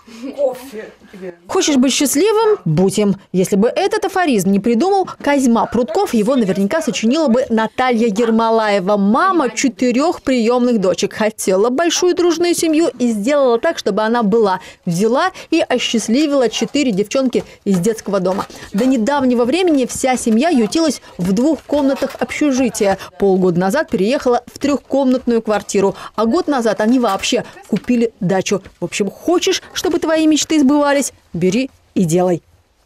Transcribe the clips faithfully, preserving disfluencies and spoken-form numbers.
Кофе. Хочешь быть счастливым – будь им. Если бы этот афоризм не придумал Козьма Прутков, его наверняка сочинила бы Наталья Ермолаева, мама четырех приемных дочек. Хотела большую дружную семью и сделала так, чтобы она была. Взяла и осчастливила четыре девчонки из детского дома. До недавнего времени вся семья ютилась в двух комнатах общежития. Полгода назад переехала в трехкомнатную квартиру, а год назад они вообще купили дачу. В общем, хочешь, чтобы твои мечты сбывались, бери и делай.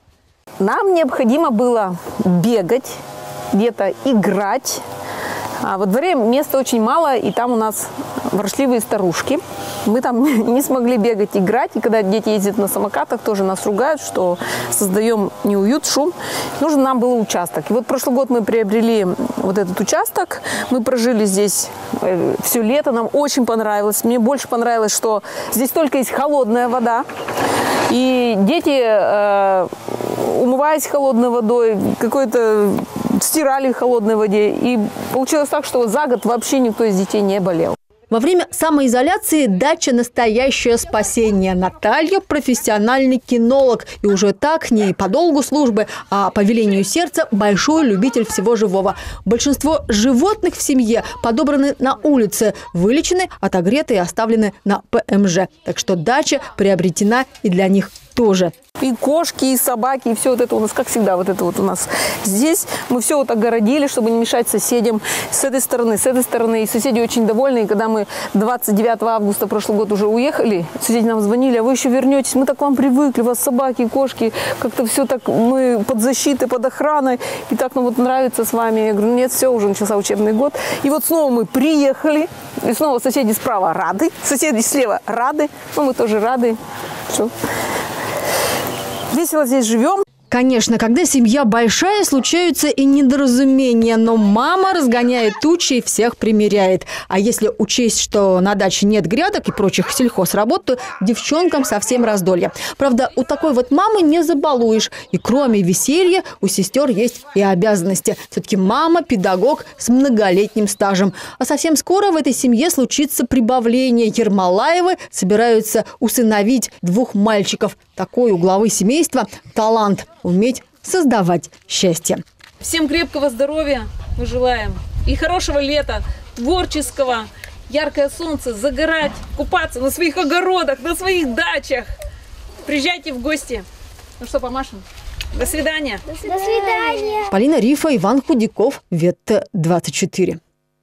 Нам необходимо было бегать, где-то играть. А во дворе места очень мало, и там у нас ворчливые старушки. Мы там не смогли бегать, играть. И когда дети ездят на самокатах, тоже нас ругают, что создаем неуют, шум. Нужен нам был участок. И вот прошлый год мы приобрели вот этот участок. Мы прожили здесь все лето. Нам очень понравилось. Мне больше понравилось, что здесь только есть холодная вода. И дети, э, умываясь холодной водой, какой-то стирали в холодной воде. И получилось так, что за год вообще никто из детей не болел. Во время самоизоляции дача – настоящее спасение. Наталья – профессиональный кинолог. И уже так не по долгу службы, а по велению сердца большой любитель всего живого. Большинство животных в семье подобраны на улице, вылечены, отогреты и оставлены на ПМЖ. Так что дача приобретена и для них тоже. И кошки, и собаки, и все вот это у нас, как всегда, вот это вот у нас здесь. Мы все вот огородили, чтобы не мешать соседям с этой стороны, с этой стороны. И соседи очень довольны. И когда мы двадцать девятого августа прошлый год уже уехали, соседи нам звонили: а вы еще вернетесь, мы так к вам привыкли, у вас собаки, кошки, как-то все так, мы под защитой, под охраной. И так нам вот нравится с вами. Я говорю: нет, все, уже начался учебный год. И вот снова мы приехали, и снова соседи справа рады, соседи слева рады, ну мы тоже рады. Все. Весело здесь живем. Конечно, когда семья большая, случаются и недоразумения, но мама разгоняет тучи и всех примиряет. А если учесть, что на даче нет грядок и прочих сельхозработ, то девчонкам совсем раздолье. Правда, у такой вот мамы не забалуешь. И кроме веселья у сестер есть и обязанности. Все-таки мама – педагог с многолетним стажем. А совсем скоро в этой семье случится прибавление. Ермолаевы собираются усыновить двух мальчиков. Такой у главы семейства талант – уметь создавать счастье. Всем крепкого здоровья мы желаем. И хорошего лета, творческого, яркое солнце, загорать, купаться на своих огородах, на своих дачах. Приезжайте в гости. Ну что, помашем? До свидания. До свидания. Полина Рифа, Иван Худяков, Ветта двадцать четыре.